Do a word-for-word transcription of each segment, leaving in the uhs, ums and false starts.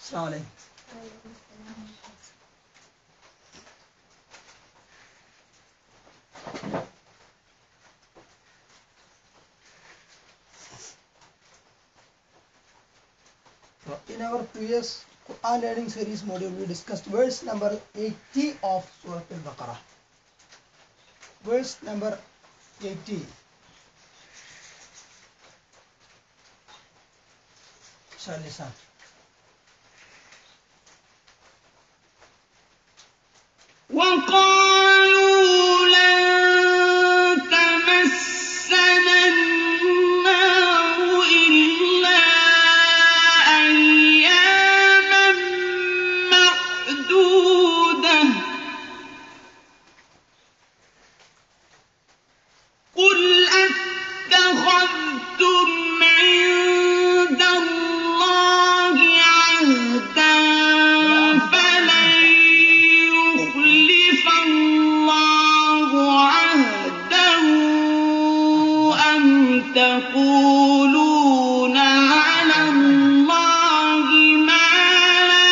Assalamu In our previous Quran learning series module, we discussed verse number eighty of Surah Al-Baqarah. Verse number eighty. Shall listen. وقالوا لن تمسنا النار إلا أياما معدودة قل أتخذتم عند الله عهدا فلن يخلف الله عهده أم تقولون على الله ما لا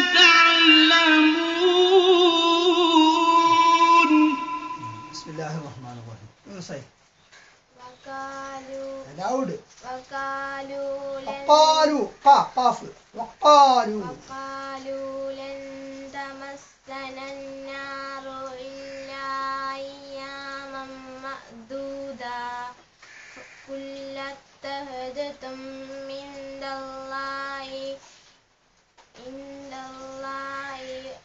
تعلمون. بسم الله الرحمن الرحيم. You say. وقالوا Loud. وقالوا لن وقالوا قا قاف وقالوا وقالوا لن تمسنا النار إلا أياما معدودة قل اتخذتم عند الله عند الله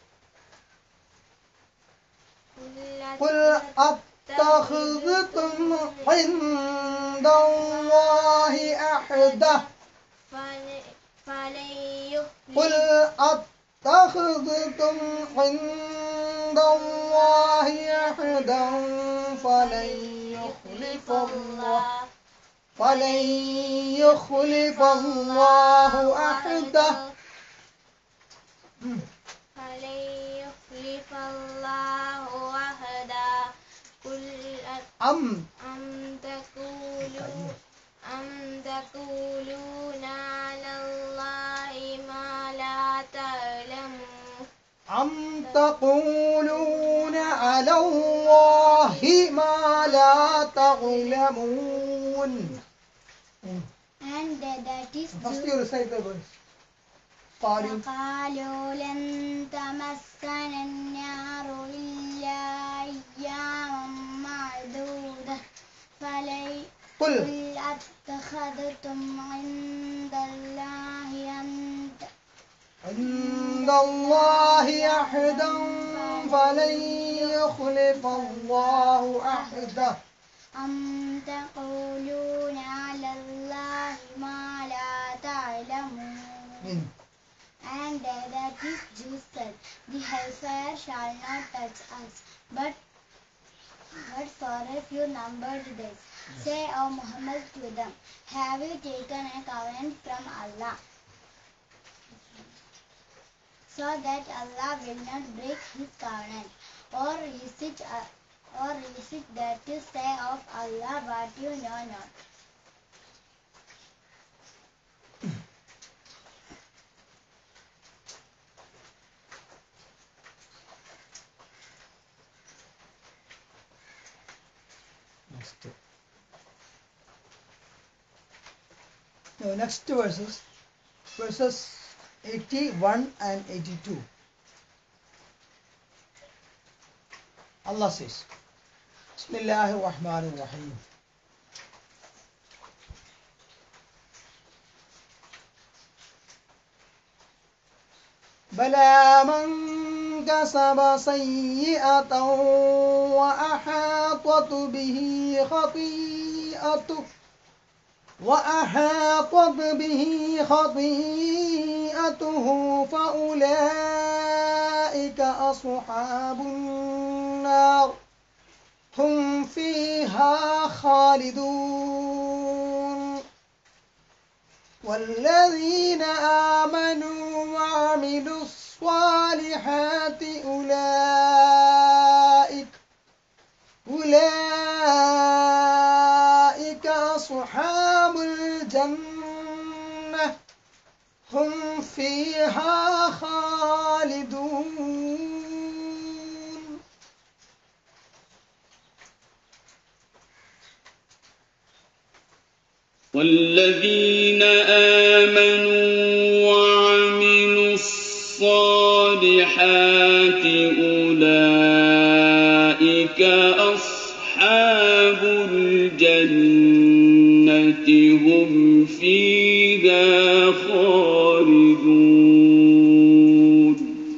قل أتخذتم عند الله أحدا فلن قل أتخذتم عند الله أحدا فلن يخلف الله فلن يخلف الله أحده فلن يخلف الله عهده قل أم أم تقولوا أم تقولون على الله ما لا تعلمون أم تقولون على الله ما لا تعلمون. And that is First you recite the verse. قالوا وقالوا لن تمسنا النار إلا أياما معدودة فلن قل قل أتخذتم عند الله عهدا عند الله عهدا فلن يخلف الله عهده أم تقولون على الله ما لا تعلمون. And that is Jews said, the hellfire shall not touch us, but but for a few numbered days. Say, O Muhammad, to them, have you taken a covenant from Allah, so that Allah will not break His covenant, or is it, uh, or is it that you say of Allah what you know not? next. No, next verses, verses eighty-one and eighty-two. Allah says, Bismillahir Rahmanir Rahim. بلى من كسب سيئة وأحاطت به خطيئته وأحاطت به خطيئته فأولئك أصحاب النار هم فيها خالدون. والذين آمنوا وعملوا الصالحات أولئك أولئك أصحاب الجنة هم فيها خالدون. والذين آمنوا وعملوا الصالحات أولئك أصحاب الجنة هم فيها خالدون.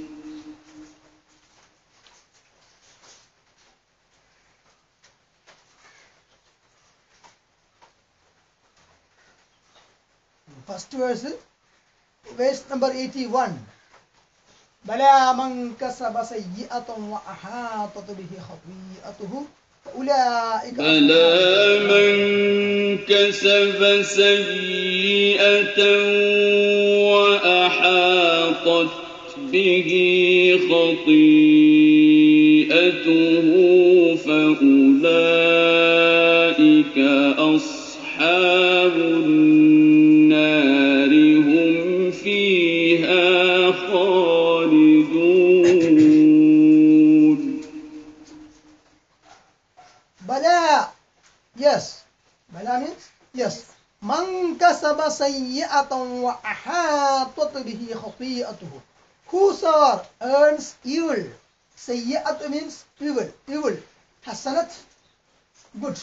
First verse, verse number eighty-one. بلى من كسب سيئة وأحاطت به خطيئته فأولئك بلى من كسب سيئة وأحاطت به خطيئته فأولئك أصحاب النار هم فيها خالدون. بلى, yes, بلى means yes. من كسب سيئة وأحاطت به خطيئته, whosoever earns evil. سيئة means evil, evil. حسنت, good.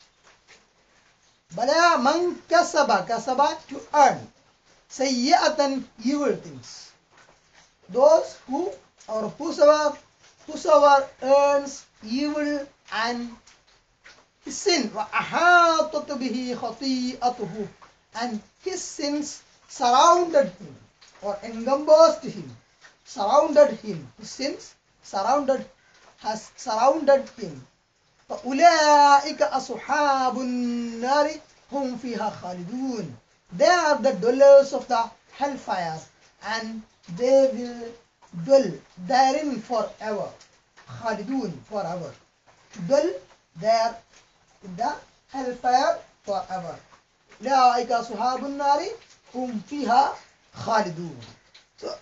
بلى من كسب, كسب to earn. سيئة, evil things. Those who or whosoever, whosoever earns evil and sin, وَأَحَاطَتْ بِهِ خَطِيئَتُهُ, and his sins surrounded him or encompassed him, surrounded him, his sins surrounded, has surrounded him. فَأُولَٰئِكَ أَصْحَابُ النَّارِ هُمْ فِيهَا خَالِدُونَ. They are the dwellers of the hellfire and they will dwell therein forever. Khalidun, forever. To dwell there in the hellfire forever. أولئك أصحاب النار هم فيها خالدون. So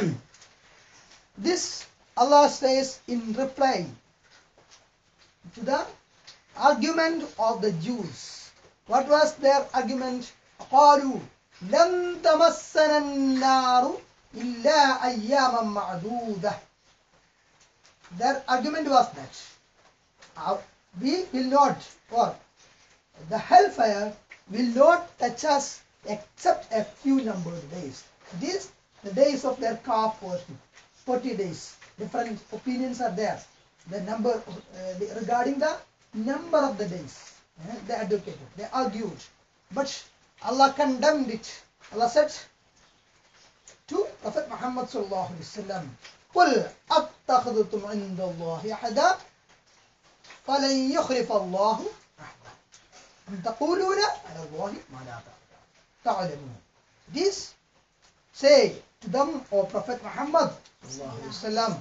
this Allah says in reply to the argument of the Jews. What was their argument? قالوا لن تمسنا النار إلا أياما معدودة. Their argument was that uh, we will not, or the hellfire will not touch us except a few numbered days. These the days of their calf worship, forty days. Different opinions are there. The number uh, regarding the number of the days. Uh, they advocated, they argued, but Allah condemned it. Allah said to Prophet Muhammad sallallahu alaihi wasallam, قل أتخذتم عند الله أحدا فلن يخلف الله أحدا أم تقولون على الله ما لا تعلمون. This say to them, O Prophet Muhammad sallallahu alaihi wasallam,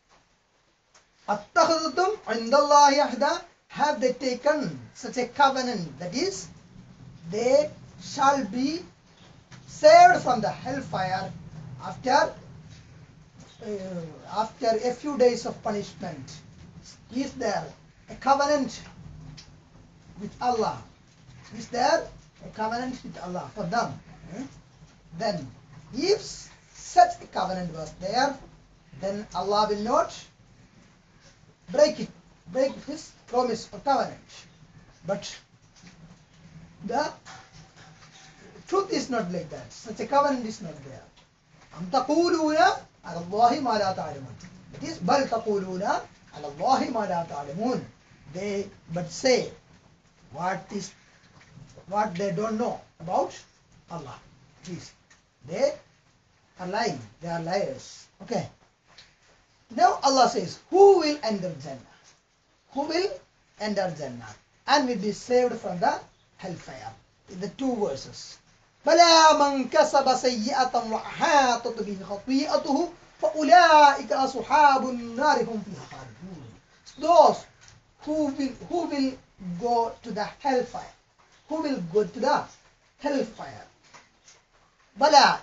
أتخذتم عند الله أحدا, have they taken such a covenant, that is, they shall be saved from the hellfire after uh, after a few days of punishment. Is there a covenant with Allah? Is there a covenant with Allah for them? Hmm? Then if such a covenant was there, then Allah will not break it, break his promise or covenant. But the truth is not like that. Such a covenant is not there. أَمْ تَقُولُونَ عَلَى اللَّهِ مَا لَا تَعْلَمُونَ. It is بَلْ تَقُولُونَ عَلَى اللَّهِ مَا لَا تَعْلَمُونَ. They but say what is what they don't know about Allah. Please. They are lying. They are liars. Okay. Now Allah says, who will enter Jannah? Who will enter Jannah and will be saved from the hellfire? In the two verses. بَلَا مَنْ كَسَبَ سَيِّئَةً وَأَحَاطَتْ بِهِ خَطِيئَتُهُ فَأُولَٰئِكَ أَصْحَابُ النَّارِ هُمْ فِيهَا خَالِدُونَ. Those who will, who will go to the hellfire, who will go to the hellfire. Bala,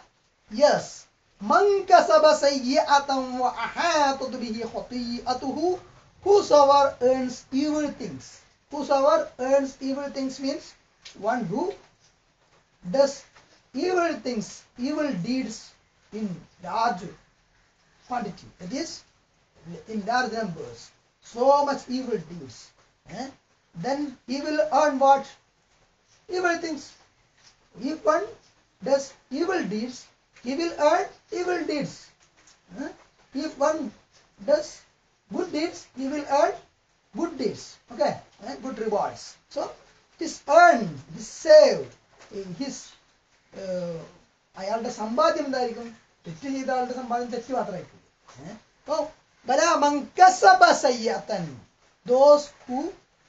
Yes. Man kasaba sayyi'atan wa ahatat bihi khati'atuhu. Whosoever earns evil things. Whosoever earns evil things means one who does evil things, evil deeds in large quantity. That is, in large numbers. So much evil deeds. Eh? Then he will earn what? Evil things. If one does evil deeds, he will earn evil deeds. Eh? If one does good deeds, he will earn good deeds. Okay? Eh? Good rewards. So, it is earned, it is saved. His അയാളുടെ സമ്പാദ്യം എന്തായിരിക്കും? തെറ്റ് ചെയ്ത ആളുടെ സമ്പാദ്യം തെറ്റ് മാത്രമായിരിക്കും. അപ്പോൾ ബലാ മൻകസബ സയ്യഅതൻ, those who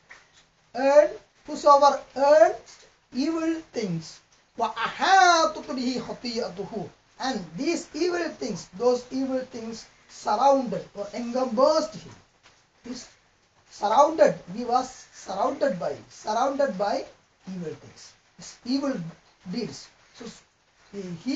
earn, whosoever earn evil things, wa ahatat bihi khati'atuhu, and these evil things, those evil things surrounded or encompassed him. He's surrounded, he was surrounded by, surrounded by evil things, his evil deeds. So he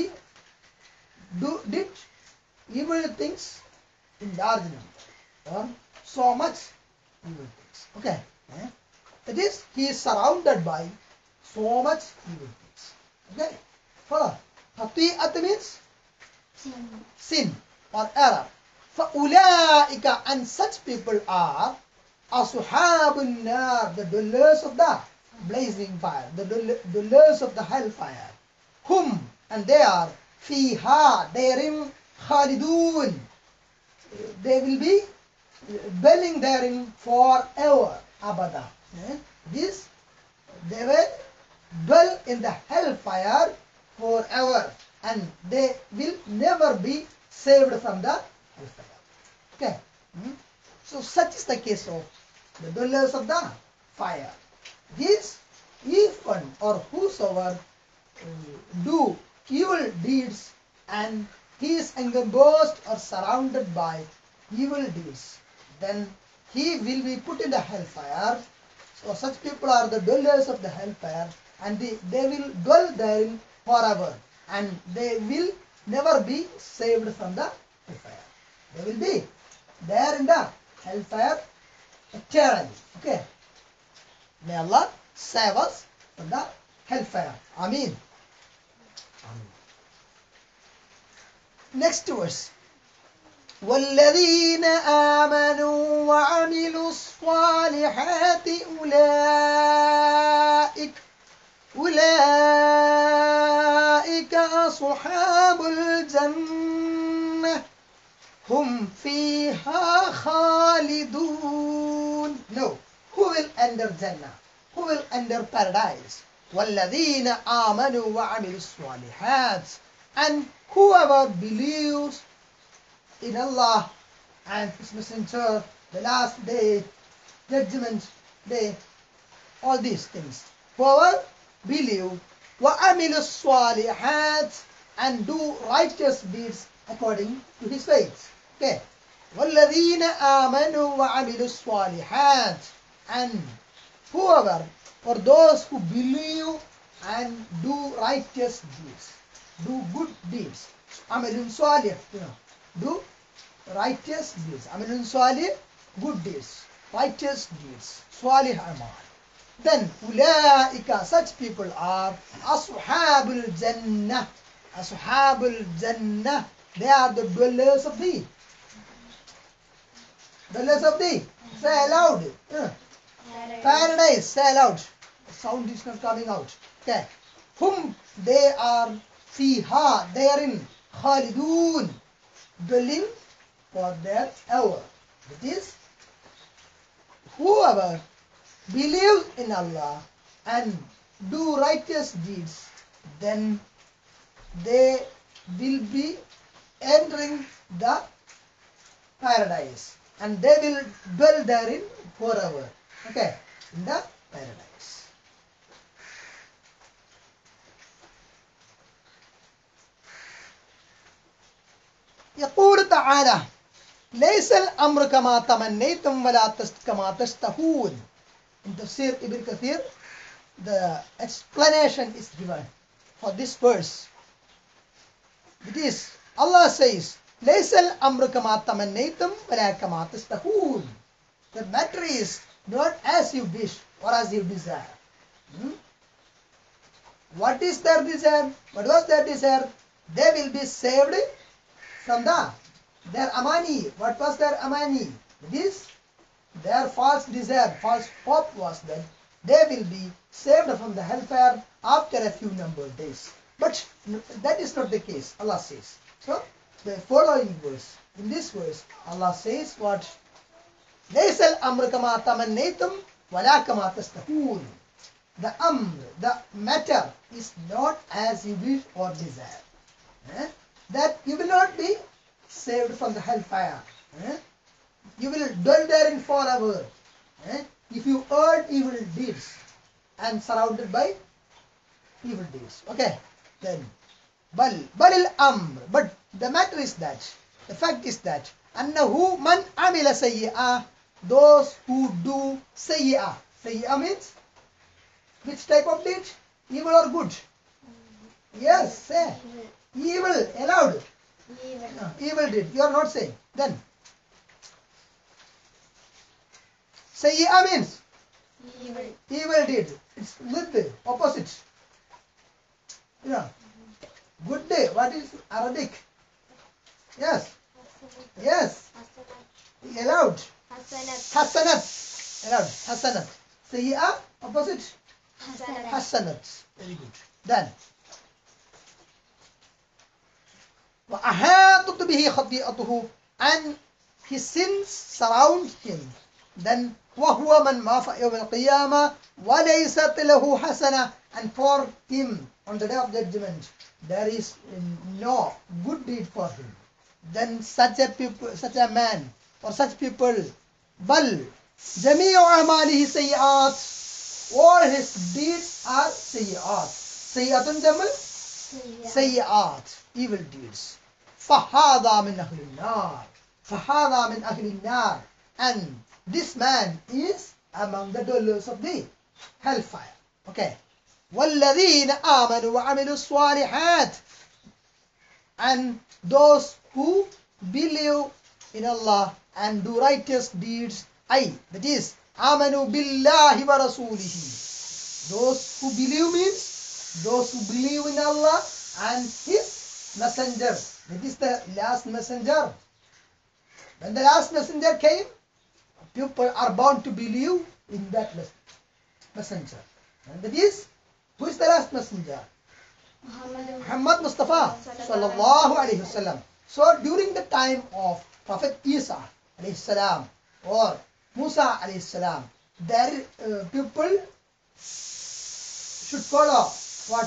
do, did evil things in large number, or so much evil things. Okay, eh? That is, he is surrounded by so much evil things. Okay, follow. Khati'at means Sin. sin or error. فَأُولَٰئِكَ, and such people are أَصْحَابُ النَّارِ, the dwellers of the blazing fire, the dwellers of the hellfire. Hum, and they are fiha, therein khalidun, they will be dwelling therein forever, abada. Eh? This, they will dwell in the hellfire forever, and they will never be saved from the hellfire. Okay. Hmm? So such is the case of the dwellers of the fire. This, if one or whosoever uh, do evil deeds and he is encompassed or surrounded by evil deeds, then he will be put in the hellfire. So such people are the dwellers of the hellfire, and they, they will dwell therein forever, and they will never be saved from the hellfire. They will be there in the hellfire eternally. Okay. May Allah save us from the hellfire. Ameen. Ameen. Next verse. وَالَّذِينَ آمَنُوا وَعَمِلُوا الصَّالِحَاتِ أُولَٰئِكَ أُولَٰئِكَ أَصْحَابُ الْجَنَّةِ هُمْ فِيهَا خَالِدُونَ. No. Who will enter Jannah? Who will enter paradise? وَالَّذِينَ آمَنُوا وَعَمِلُوا الصَّالِحَاتِ, and whoever believes in Allah and His Messenger, the last day, judgment day, all these things. Whoever believe وَعَمِلُوا الصَّالِحَاتِ, and do righteous deeds according to his faith. Okay. وَالَّذِينَ آمَنُوا وَعَمِلُوا الصَّالِحَاتِ, and whoever, or those who believe and do righteous deeds, do good deeds. Amalun salih, you know, do righteous deeds. Amalun salih, good deeds, righteous deeds, salih amal. Then ulaika, such people are ashabul jannah. Ashabul jannah, they are the dwellers of the dwellers of the say aloud. Uh, paradise, say aloud. The sound is not coming out. Okay. Whom, they are fiha, therein, khalidun, dwelling for their ever. That is, whoever believes in Allah and do righteous deeds, then they will be entering the paradise, and they will dwell therein forever. Okay, in the paradise. يقول تعالى ليس الأمر كما تمنيتم ولا كما تشتهون. In Tafsir Ibn Kathir, the explanation is given for this verse. It is, Allah says, لَيْسَ الْأَمْرُ كَمَا تَمَنَّيْتُمْ وَلَا كَمَا تَسْتَحُونَ. The matter is not as you wish or as you desire. Hmm? What is their desire? What was their desire? They will be saved from the their amani. What was their amani? It is their false desire, false hope was that they will be saved from the hellfire after a few number of days. But that is not the case, Allah says. So, the following verse, in this verse, Allah says what? لَيْسَ الْأَمْرُ كَمَا تَمَنَّيْتُمْ وَلَا كَمَا تَسْتَحُونَ. The amr, the matter is not as you wish or desire. Eh? That you will not be saved from the hellfire. Eh? You will dwell therein forever. Eh? If you earn evil deeds and surrounded by evil deeds. Okay, then. Bal, balil amr. But the matter is that, the fact is that, annahu man amila sayyi'ah, those who do sayyi'ah. Sayyi'ah means, which type of deed? Evil or good? Yes, say. Evil, allowed. Evil. No, evil deed. You are not saying. Then. Sayyi'ah means? Evil. Evil deed. It's lid, opposite. You know. Good day. What is Arabic? Yes. Yes. Allowed. Hasanat. Hasanat. Allowed. Hasanat. Sayyi'ah, opposite. Hasanat. Hasanat. Very good. Then. وَأَحَاطَتْ بِهِ خَطِيئَتُهُ. And his sins surround him. Then وَهُوَ مَنْ مَافَ يَوْمَ الْقِيَامَةِ وَلَيْسَتْ لَهُ حَسَنَةٌ. And for him, on the day of judgment, there is no good deed for him. Then such a people, such a man, or such people, بَلْ جَمِيعُ أَعْمَالِهِ سَيِّئَاتٌ. All his deeds are sayyi'at. Sayyi'atun jamal? Sayyi'at. Evil deeds. فَهَذَا مِنْ أَهْلِ النَّارِ. فَهَذَا مِنْ أَهْلِ النَّارِ. And this man is among the dwellers of the hellfire. Okay. وَالَّذِينَ آمَنُوا وَعَمِلُوا الصَّالِحَاتِ. And those who believe in Allah and do righteous deeds, I, that is, آمَنُوا بِاللَّهِ وَرَسُولِهِ. Those who believe means those who believe in Allah and His messenger. That is the last messenger. When the last messenger came, people are bound to believe in that messenger. And that is, who is the last messenger? Muhammad. Muhammad Mustafa sallallahu alayhi wasallam. So during the time of Prophet Isa alayhi salam or Musa alayhi salam, there uh, people should follow what?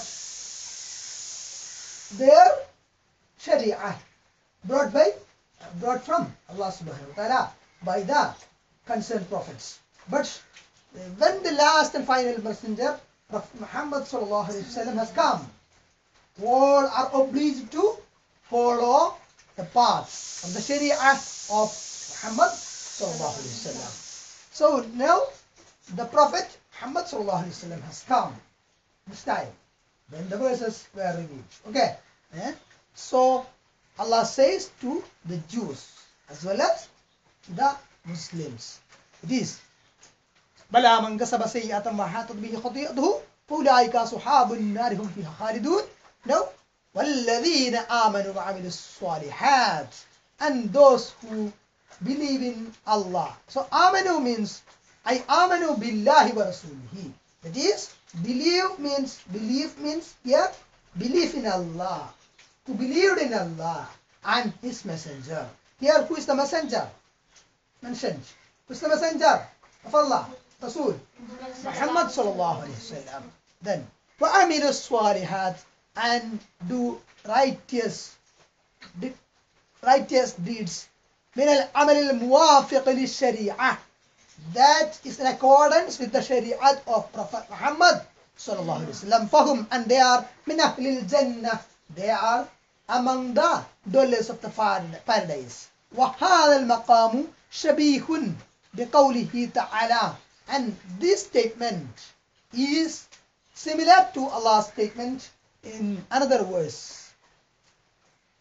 Their Sharia brought by brought from Allah subhanahu wa ta'ala by the concerned prophets. But uh, when the last and final messenger Prophet Muhammad sallallahu alayhi wasallam has come, all are obliged to follow the path of the Sharia of Muhammad sallallahu alayhi wasallam. So now the Prophet Muhammad sallallahu alayhi wasallam has come this time when the verses were revealed. Okay. Eh? So Allah says to the Jews as well as the Muslims, it is بَلَا مَنْ كَسَبَ سَيِّئَةً وَأَحَاطَتْ بِهِ خَطِيئَتُهُ فَأُولَٰئِكَ أَصْحَابُ النَّارِ هُمْ فِيهَا خَالِدُونَ. No. وَالَّذِينَ آمَنُوا وَعَمِلُوا الصَّالِحَاتِ. And those who believe in Allah. So amanu means, I amanu billahi wa rasulihi. That is, believe means, belief means here, belief in Allah. Who believed in Allah and His messenger. Here, who is the messenger? Mentioned. Who is the messenger of Allah? Rasul. Muhammad sallallahu alayhi wa sallam. Then, وَأَمِلُوا الصَّالِحَاتِ. And do righteous, righteous deeds. مِنَ الْعَمَلِ الْمُوَافِقِ لِلشَّرِيعَةِ. That is in accordance with the Shari'at of Prophet Muhammad sallallahu alayhi wa sallam. فَهُمْ. And they are مِنْ أَهْلِ الْجَنَّةِ. They are among the dwellers of the paradise. وَهَذَا الْمَقَامُ شَبِيهٌ بِقَوْلِهِ تَعَالَى. And this statement is similar to Allah's statement in another verse.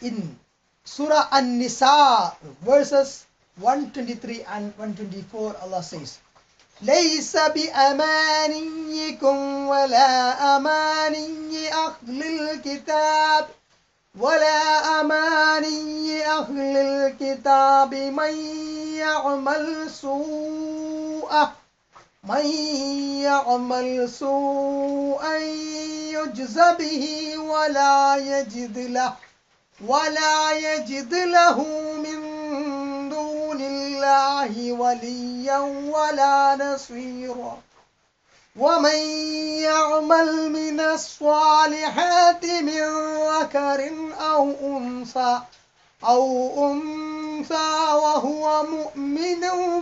in Surah An-Nisa verses one twenty-three and one twenty-four, Allah says, ليس بأمانيكم ولا أماني أهل الكتاب ولا أماني أهل الكتاب من يعمل سوءا من يعمل سوءا يجز به ولا يجد له ولا يجد له من دون الله وليا ولا نصيرا ومن يعمل من الصالحات من ذكر أو أنثى أو أنثى وهو مؤمن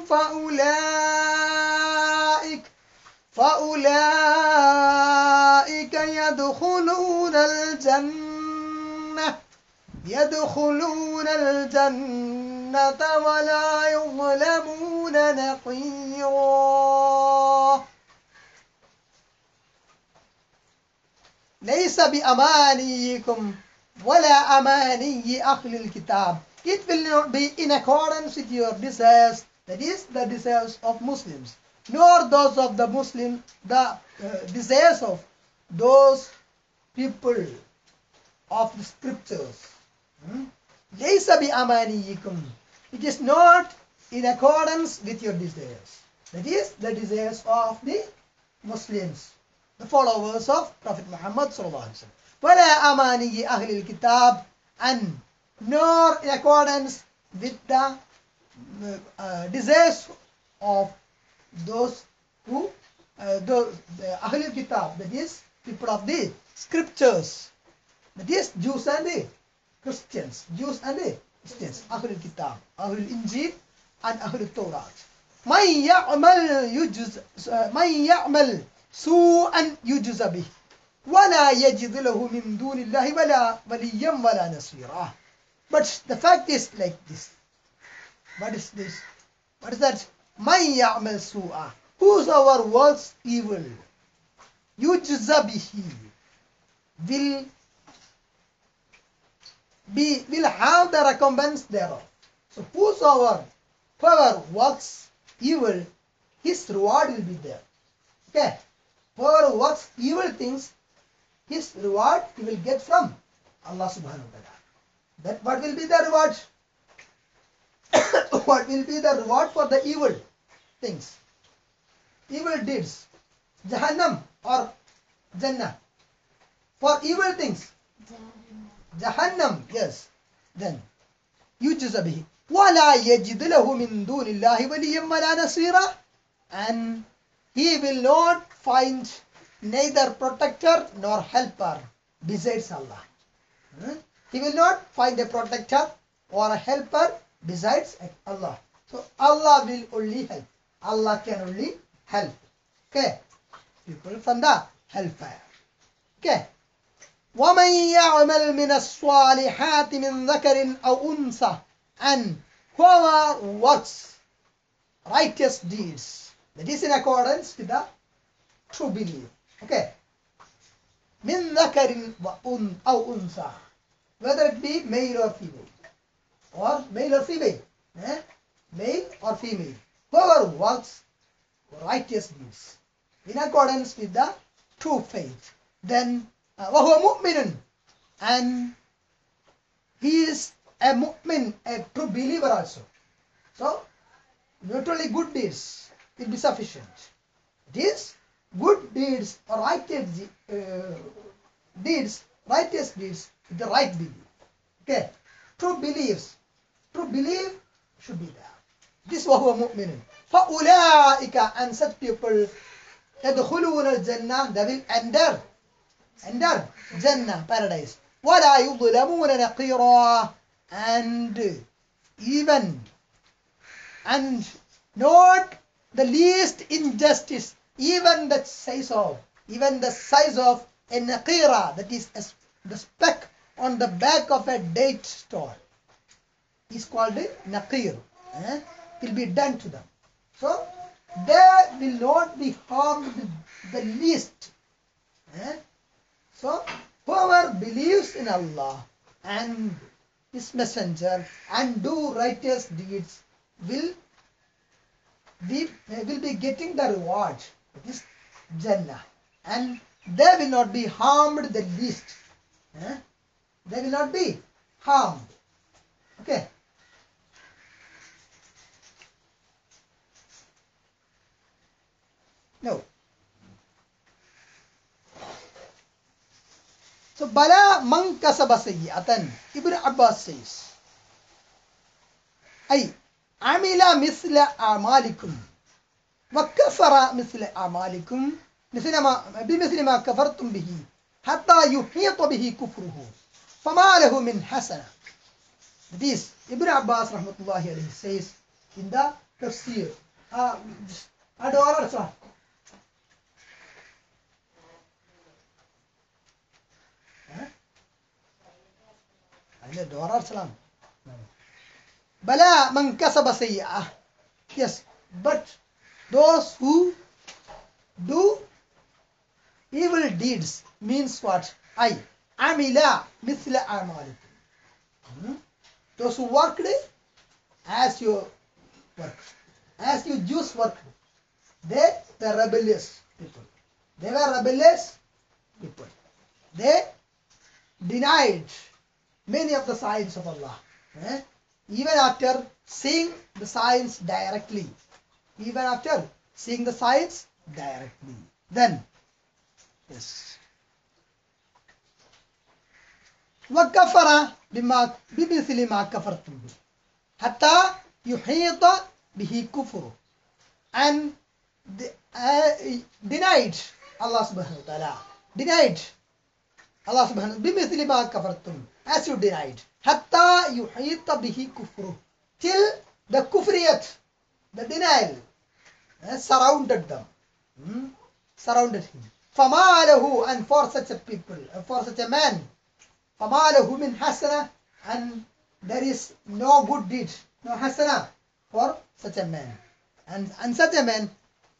فأولئك فأولئك يدخلون الجنة يدخلون الجنة ولا يظلمون نقيرا ليس بأمانيكم ولا أماني أهل الكتاب. It will not be in accordance with your desires, that is the desires of Muslims, nor those of the Muslim, the uh, desires of those people of the scriptures. Hmm? ليس بأمانيكم. It is not in accordance with your desires. That is the desires of the Muslims, the followers of Prophet Muhammad sallallahu alaihi wasallam. ولا أماني أهل الكتاب, and nor in accordance with the uh, desires of those who uh, those the Ahl al-Kitab, that is people of the scriptures, that is Jews and the Christians, Jews and the Christians, Ahl al-Kitab, Ahl al-Injil and Ahl al-Torah. من يعمل يجز من يعمل سوءا يجز به ولا يجد له من دون الله ولا وليا ولا نصيرا. But the fact is like this. What is this? What is that? من يعمل سوءا, whosoever works evil, يجز به, will be will have the recompense thereof. So whosoever whoever works evil, his reward will be there. Okay, whoever works evil things, his reward he will get from Allah subhanahu wa ta'ala. That what will be the reward? What will be the reward for the evil things, evil deeds? Jahannam or Jannah? For evil things, Jahannam, yes. Then يجز به ولا يجد له من دون الله وليا ولا نصيرا, and he will not find neither protector nor helper besides Allah. Hmm? He will not find a protector or a helper besides Allah. So Allah will only help. Allah can only help. Okay, people from the hellfire. Okay. وَمَنْ يَعْمَلْ مِنَ الصَّالِحَاتِ مِنْ ذَكَرٍ أَوْ أُنْثَى, and whoever works righteous deeds, that is in accordance with the true belief. Okay. مِنْ ذَكَرٍ أَوْ أُنْثَى, whether it be male or female, or male or female, eh? male or female, whoever works righteous deeds in accordance with the true faith, then uh, وَهُوَ مُؤْمِنٌ, and he is a mu'min, a true believer also. So not only good deeds will be sufficient. It is good deeds or righteous uh, deeds, righteous deeds with the right belief. Okay, true beliefs, true belief should be there. This وَهُوَ مُؤْمِنٌ. فَأُولَٰئِكَ, and such people, يَدْخُلُونَ الْجَنَّةِ, they will enter enter Jannah, paradise. وَلَا يُظْلَمُونَ نَقِيرًا, and even and not the least injustice, even the size of even the size of a naqira, that is a, the speck on the back of a date store, is called a naqir. Eh? Will be done to them. So they will not be harmed the least. Eh? So whoever believes in Allah and his messenger and do righteous deeds will be, will be getting the reward, this Jannah, and they will not be harmed the least. Eh? They will not be harmed. Okay. No. So Bala man kasaba sayyi'atan, Ibn Abbas says, أي عمل مثل أعمالكم وكفر مثل أعمالكم مثل ما بمثل ما كفرتم به حتى يحيط به كفره فما له من حسنة. This Ibn Abbas rahmatullahi alayhi says in the tafsir. Uh, Adora, sir. I Dora salam. Bala man kasaba sayyi'ah. Yes, but those who do evil deeds means what? I amila mithla amalikum. Those who worked as you work, as you Jews worked, they were rebellious people. They were rebellious people. They denied many of the signs of Allah. Eh? Even after seeing the signs directly. Even after seeing the signs directly. Then, yes. وَكَفَرَ بِمَا بِمِثْلِ مَا كَفَرْتُمْ بِهِ حَتَّى يُحِيطَ بِهِ كُفْرُ, and the, uh, denied Allah subhanahu wa ta'ala. Denied Allah subhanahu wa ta'ala. بِمِثْلِ مَا كَفَرْتُمْ, as you denied. حَتَّى يُحِيطَ بِهِ كُفْرُ, till the kufriyat, the denial, uh, surrounded them. Hmm? Surrounded him. فَمَا لَهُ, and for such a people, uh, for such a man, فَمَا لَهُ مِنْ حَسَنَةٍ, and there is no good deed, no hasana for such a man. And, and such a man,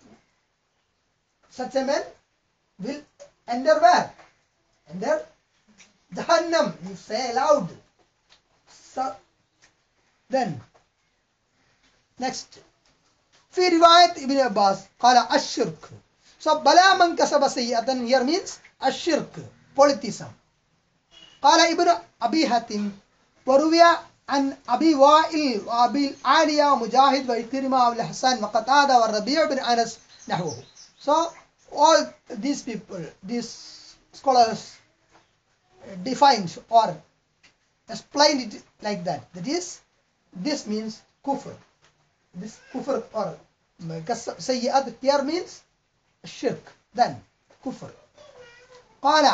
such a man will enter where? Enter Jahannam. You say aloud. So, then, next. في رواية ابن عباس قال الشرك. So, بلا من كسب سيئة here means الشرك, polytheism. قال ابن أبي حاتم وروي عن أبي وائل وأبي العالية ومجاهد وإكرمة والحسن وقتادة والربيع بن أنس نحوه. So all these people, these scholars defined or explained it like that. That is, this means kufr. This kufr or sayyi'at here means shirk. Then kufr. قال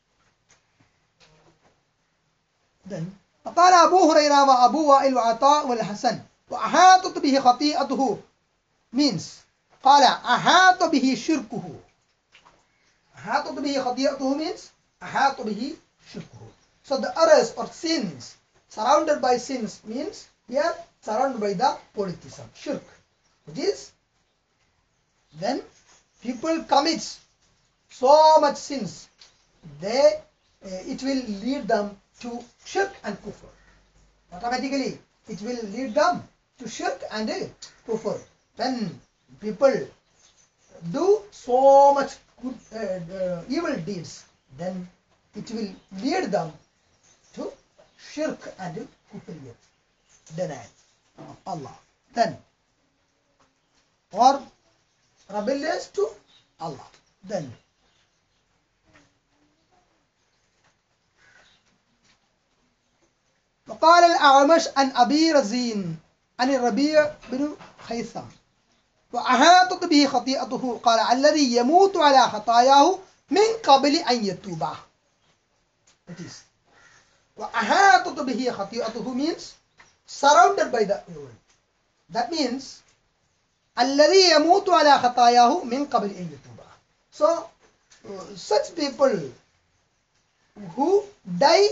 then فقال أبو هريرة وأبو وائل وعطاء والحسن وأحاطت به خطيئته means قال أحاط به شركه. أحاطت به خطيئته means أحاط به شركه. So the errors or sins, surrounded by sins means here surrounded by the polytheism, shirk. It is then people commit so much sins, they uh, it will lead them to shirk and kufr. Automatically, it will lead them to shirk and kufr. When people do so much good, uh, uh, evil deeds, then it will lead them to shirk and kufriyat, denial of Allah. Then, or rebellious to Allah. Then, وقال الأعمش عن أبي رزين عن الربيع بن خيثم وأحاطت به خطيئته قال الذي يموت على خطاياه من قبل أن يتوب. It is وأحاطت به خطيئته means surrounded by the evil. That means الذي يموت على خطاياه من قبل أن يتوب. So uh, such people who die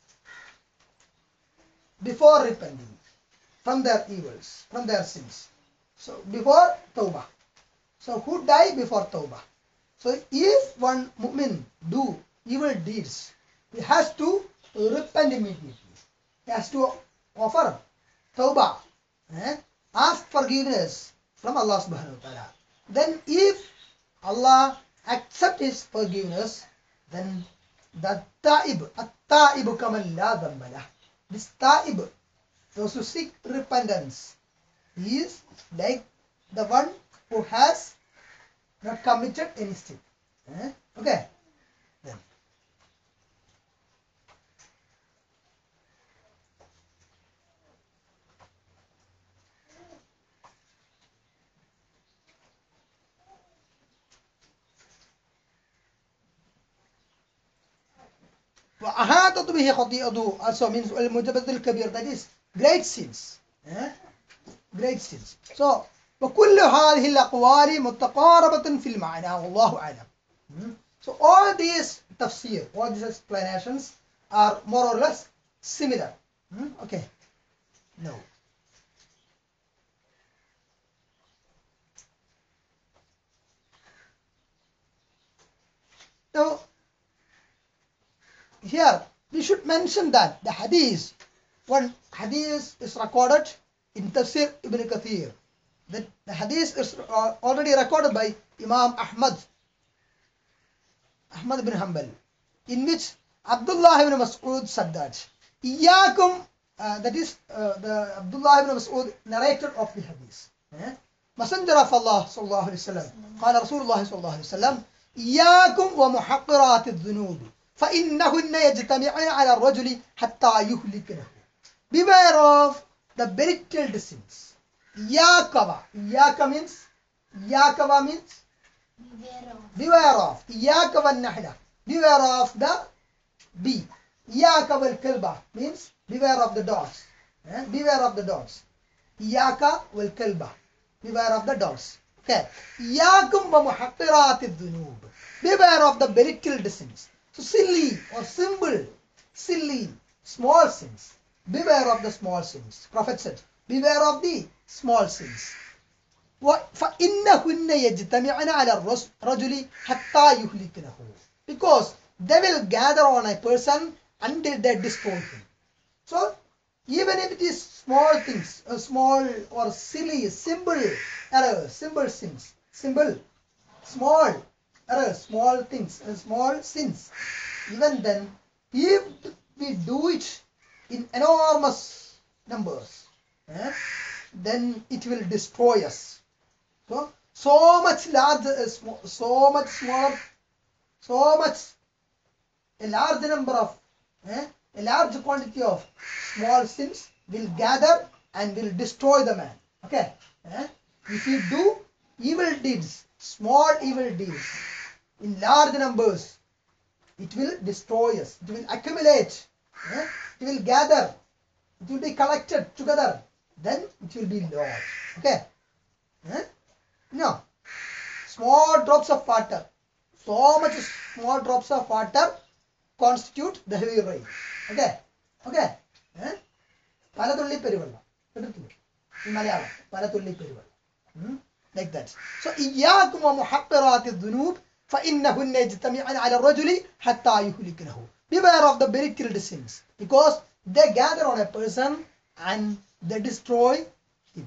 before repenting from their evils, from their sins. So before tawbah. So who die before tawbah? So if one mu'min do evil deeds, he has to repent immediately. he has to offer tawbah, eh? ask forgiveness from Allah subhanahu wa ta'ala. Then if Allah accept his forgiveness, then the ta'ib, at-ta'ibu kaman la dhanba lah. This ta'ib, those who seek repentance, is like the one who has not committed any sin. Eh? Okay. Then. وأحاطت به خطيئته also means المجبد الكبير, that is great sins. Eh? Great sins. So وكل هذه الأقوال متقاربة في المعنى والله أعلم. So all these tafsir, all these explanations are more or less similar. Hmm? Okay. No. Now, here we should mention that the hadith, one hadith is recorded in Tafsir Ibn Kathir. That the hadith is uh, already recorded by Imam Ahmad, Ahmad ibn Hanbal, in which Abdullah ibn Mas'ud said that, Iyakum, uh, that is uh, the Abdullah ibn Mas'ud narrator of the hadith. Eh? Messenger of Allah sallallahu alayhi wa sallam, قال رسول الله صلى الله عليه وسلم, إياكم ومحقرات الذنوب فإنهن يجتمعن على الرجل حتى يهلكنه. Beware of the belittled sins. Iyakava. Iyaka means, Iyakava means, Beware of. beware of. Iyakava nahla. Beware of the bee. Iyakava al-kalba means, beware of the dogs. Eh? Beware of the dogs. Iyaka wal-kalba. Beware of the dogs. Okay. Iyakum wa muhaqqirati dhunub. Beware of the belittled sins. So silly or simple, silly, small sins. Beware of the small sins. Prophet said, beware of the small sins. فَإِنَّهُنَّ يَجْتَمِعْنَ عَلَى الرَّجُلِ حَتَّى يُهْلِكْنَهُ. Because they will gather on a person until they destroy him. So, even if it is small things, uh, small or silly, simple errors, simple sins, simple, small errors, small things, uh, small sins, even then, if we do it in enormous numbers, eh, then it will destroy us. So, so much large, uh, sm so much smaller, so much, a large number of, eh, a large quantity of small sins will gather and will destroy the man. Okay? Eh? If you do evil deeds, small evil deeds, in large numbers, it will destroy us. It will accumulate. Eh? It will gather. It will be collected together. Then it will be large. Okay? Eh? No. Small drops of water. So much small drops of water constitute the heavy rain. Okay? Okay? Eh? Palatulli perivala. In Malayalam. Palatulli perivala. Like that. So, إِيَّاكُمْ وَمُحَقِّرَاتِ الذُّنُوبِ فَإِنَّهُنَّ يَجْتَمِعْنَ عَلَى الرَّجُلِ حَتَّى يُهْلِكْنَهُ. Beware of the belittled sins, because they gather on a person and they destroy him.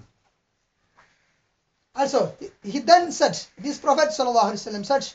Also, he then said, this Prophet sallallahu alaihi wasallam said,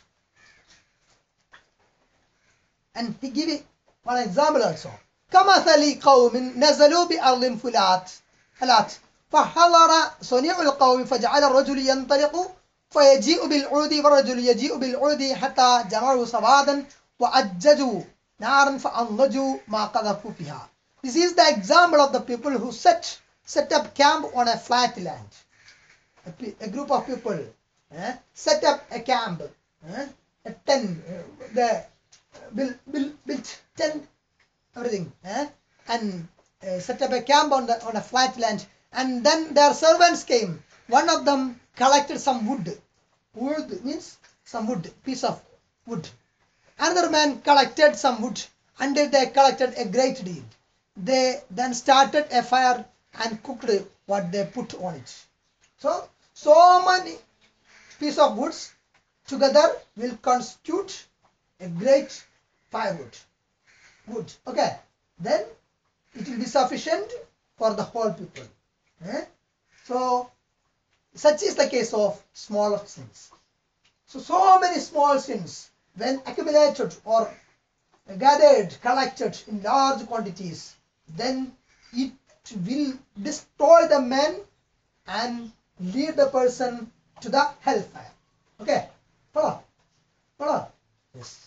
and he gave one example also. كَمَثَلِ قَوْمٍ نَزَلُوا بِأَرْضٍ فُلَاتٍ فَلَاتٍ فحضر صنيع القوم فجعل الرجل ينطلق فيجيء بالعود والرجل يجيء بالعود حتى جمعوا سوادا وأججوا نارا فأنضجوا ما قذفوا فيها. This is the example of the people who set set up camp on a flat land. A, a group of people eh, set up a camp, eh, a tent, uh, the built build, build tent, everything, eh, and uh, set up a camp on the on a flat land. And then their servants came. One of them collected some wood. Wood means some wood, piece of wood. Another man collected some wood until they collected a great deal. They then started a fire and cooked what they put on it. So, so many pieces of woods together will constitute a great firewood. Wood. Okay. Then it will be sufficient for the whole people. Eh? So such is the case of smaller sins. So so many small sins, when accumulated or gathered, collected in large quantities, then it will destroy the man and lead the person to the hellfire. Okay, follow, follow. Yes.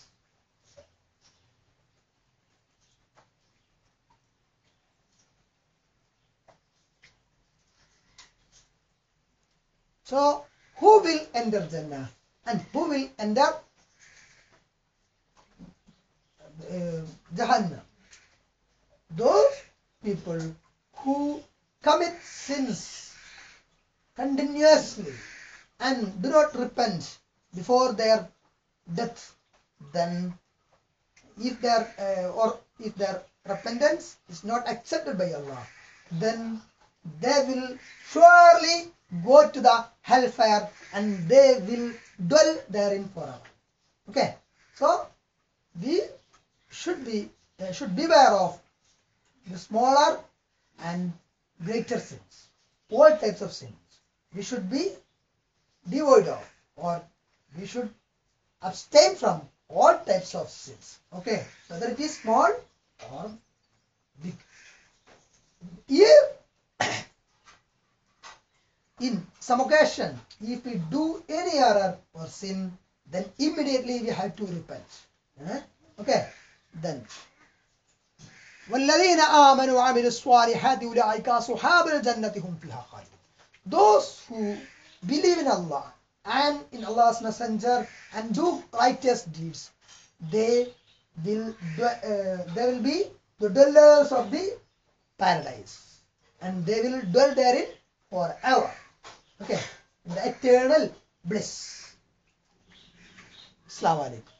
So who will enter Jannah and who will enter uh, Jahannam? Those people who commit sins continuously and do not repent before their death, then if their uh, or if their repentance is not accepted by Allah, then they will surely go to the hellfire and they will dwell therein forever. Okay, so we should be uh, should beware of the smaller and greater sins, all types of sins. We should be devoid of, or we should abstain from all types of sins. Okay, whether it is small or big. Here, in some occasion, if we do any error or sin, then immediately we have to repent. Eh? Okay, then وَالَّذِينَ آمَنُوا وَعَمِلُوا الصَّالِحَاتِ أُولَٰئِكَ أَصْحَابُ الْجَنَّةِ هُمْ فِيهَا خَالِدُونَ. Those who believe in Allah and in Allah's Messenger and do righteous deeds, they will uh, they will be the dwellers of the paradise, and they will dwell therein forever. Okay, in the eternal bliss. Assalamu alaikum.